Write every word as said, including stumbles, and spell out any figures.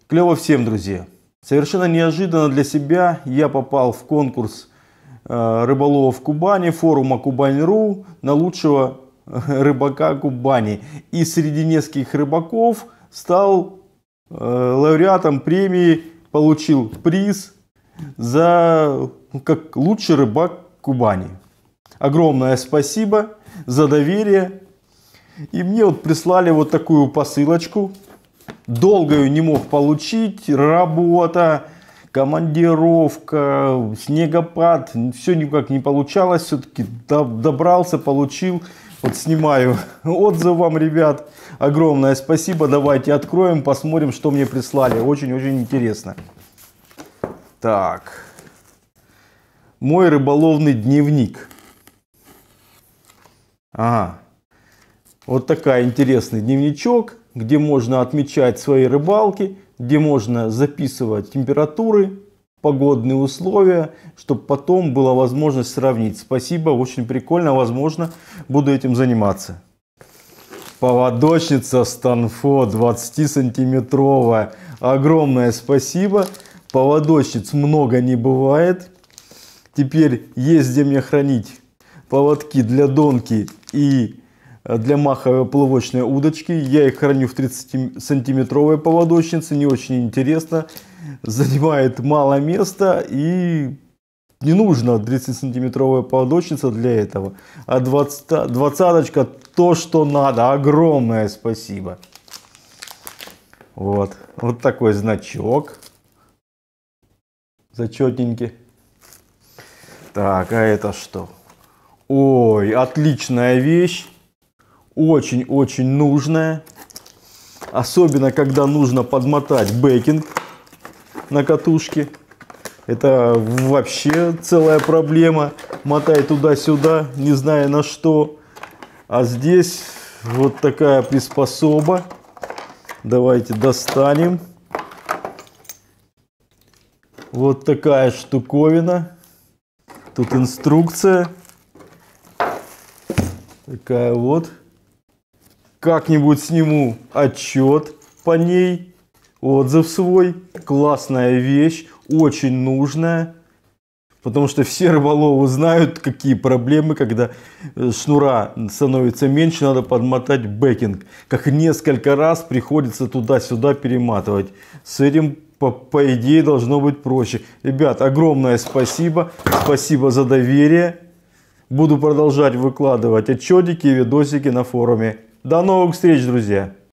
Клево всем, друзья. Совершенно неожиданно для себя я попал в конкурс э, рыболовов Кубани, форума Кубань точка ру на лучшего рыбака Кубани. И среди нескольких рыбаков стал э, лауреатом премии, получил приз за как лучший рыбак Кубани. Огромное спасибо за доверие. И мне вот прислали вот такую посылочку. Долго ее не мог получить. Работа, командировка, снегопад. Все никак не получалось. Все-таки добрался, получил. Вот снимаю отзыв вам, ребят. Огромное спасибо. Давайте откроем, посмотрим, что мне прислали. Очень-очень интересно. Так. Мой рыболовный дневник. Ага. Вот такой интересный дневничок, где можно отмечать свои рыбалки, где можно записывать температуры, погодные условия, чтобы потом была возможность сравнить. Спасибо, очень прикольно, возможно, буду этим заниматься. Поводочница Станфо двадцатисантиметровая. Огромное спасибо. Поводочниц много не бывает. Теперь есть где мне хранить поводки для донки и для маховой поплавочной удочки. Я их храню в тридцатисантиметровой поводочнице. Не очень интересно. Занимает мало места. И не нужно тридцатисантиметровая поводочница для этого. А двадцаточка то, что надо. Огромное спасибо. Вот. Вот такой значок. Зачетненький. Так, а это что? Ой, отличная вещь. Очень-очень нужная. Особенно, когда нужно подмотать бекинг на катушке. Это вообще целая проблема. Мотай туда-сюда, не зная на что. А здесь вот такая приспособа. Давайте достанем. Вот такая штуковина. Тут инструкция. Такая вот. Как-нибудь сниму отчет по ней. Отзыв свой. Классная вещь. Очень нужная. Потому что все рыболовы знают, какие проблемы, когда шнура становится меньше, надо подмотать бекинг. Как несколько раз приходится туда-сюда перематывать. С этим, по, по идее, должно быть проще. Ребят, огромное спасибо. Спасибо за доверие. Буду продолжать выкладывать отчетики и видосики на форуме. До новых встреч, друзья!